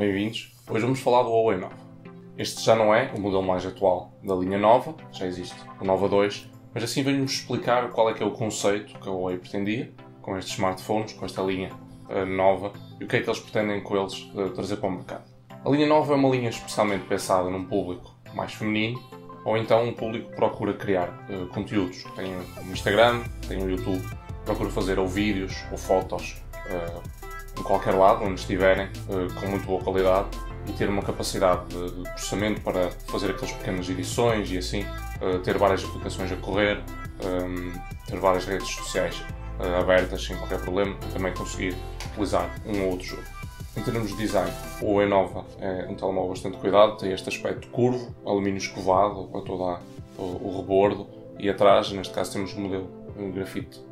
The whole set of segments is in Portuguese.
bem-vindos. Hoje vamos falar do Huawei Nova. Este já não é o modelo mais atual da linha Nova, já existe o Nova 2, mas assim vamos explicar qual é que é o conceito que a Huawei pretendia com estes smartphones, com esta linha nova, e o que é que eles pretendem com eles trazer para o mercado. A linha Nova é uma linha especialmente pensada num público mais feminino, ou então um público que procura criar conteúdos. Tem o Instagram, tem o YouTube, procura fazer ou vídeos ou fotos em qualquer lado, onde estiverem, com muito boa qualidade e ter uma capacidade de processamento para fazer aquelas pequenas edições e assim ter várias aplicações a correr, ter várias redes sociais abertas sem qualquer problema e também conseguir utilizar um ou outro jogo. Em termos de design, o Huawei Nova é um telemóvel bastante cuidado, tem este aspecto curvo, alumínio escovado para todo o rebordo, e atrás, neste caso, temos o modelo grafite.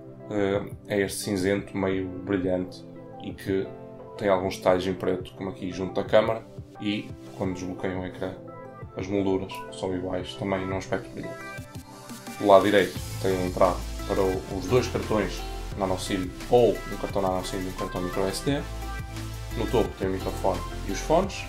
É este cinzento meio brilhante e que tem alguns detalhes em preto, como aqui junto da câmara, e quando desbloqueiam o ecrã, as molduras são iguais, também num aspecto brilhante. Do lado direito tem a entrada para os dois cartões nano SIM, ou um cartão nano SIM e um cartão microSD. No topo tem o microfone e os fones.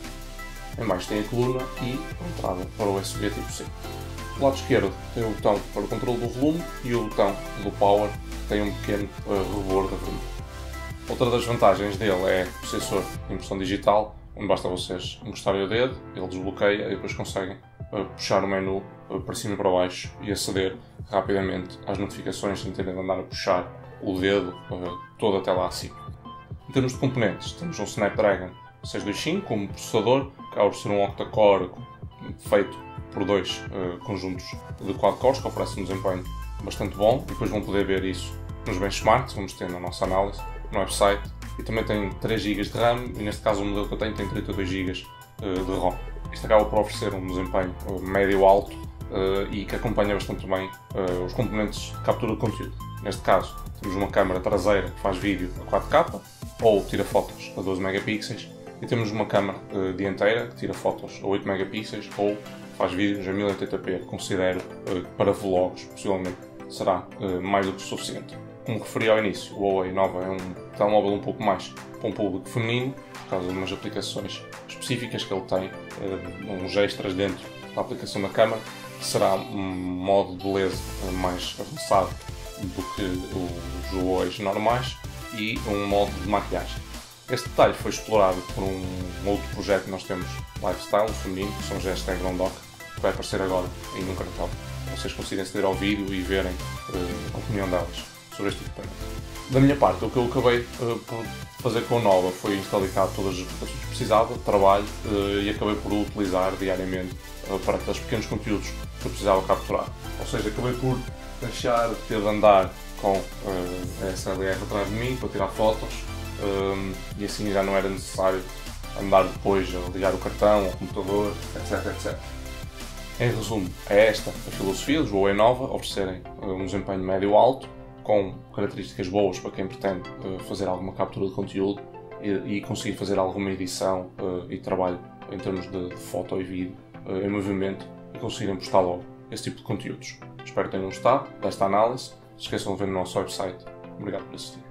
Em baixo tem a coluna e a entrada para o USB tipo C. Do lado esquerdo tem o botão para o controle do volume e o botão do power, que tem um pequeno rebordo vermelho. Outra das vantagens dele é o sensor de impressão digital, onde basta vocês encostarem o dedo, ele desbloqueia e depois conseguem puxar o menu para cima e para baixo e aceder rapidamente às notificações sem terem de andar a puxar o dedo todo até lá acima. Em termos de componentes, temos um Snapdragon 625 como processador, que acaba por ser um octa-core feito por dois conjuntos de quad-cores, que oferece um desempenho bastante bom, e depois vão poder ver isso nos benchmarks, vamos ter na nossa análise, no website, e também tem 3 GB de RAM, e neste caso o modelo que eu tenho tem 32 GB de ROM. Isto acaba por oferecer um desempenho médio-alto e que acompanha bastante bem os componentes de captura de conteúdo. Neste caso, temos uma câmara traseira que faz vídeo a 4K, ou tira fotos a 12 megapixels, e temos uma câmara dianteira que tira fotos a 8 megapixels ou faz vídeos a 1080p. Considero que para vlogs possivelmente será mais do que suficiente. Como referi ao início, o Huawei Nova é um telemóvel um pouco mais para um público feminino, por causa de umas aplicações específicas que ele tem, uns extras dentro da aplicação da câmara, que será um modo de beleza mais avançado do que os Huawei normais, e um modo de maquilhagem. Este detalhe foi explorado por um outro projeto que nós temos, Lifestyle, feminino, que são os #Londoc, que vai aparecer agora em um cartão. Vocês conseguirem aceder ao vídeo e verem a opinião delas sobre este equipamento. Da minha parte, o que eu acabei por fazer com a Nova foi instalar todas as aplicações que precisava, trabalho, e acabei por o utilizar diariamente para aqueles pequenos conteúdos que eu precisava capturar. Ou seja, acabei por deixar de ter de andar com a SLR atrás de mim para tirar fotos, e assim já não era necessário andar depois a ligar o cartão ao computador, etc. Em resumo, é esta a filosofia dos Huawei Nova, oferecerem um desempenho médio-alto, com características boas para quem pretende fazer alguma captura de conteúdo e conseguir fazer alguma edição e trabalho em termos de foto e vídeo em movimento, e conseguirem postar logo esse tipo de conteúdos. Espero que tenham gostado desta análise. Não se esqueçam de ver no nosso website. Obrigado por assistir.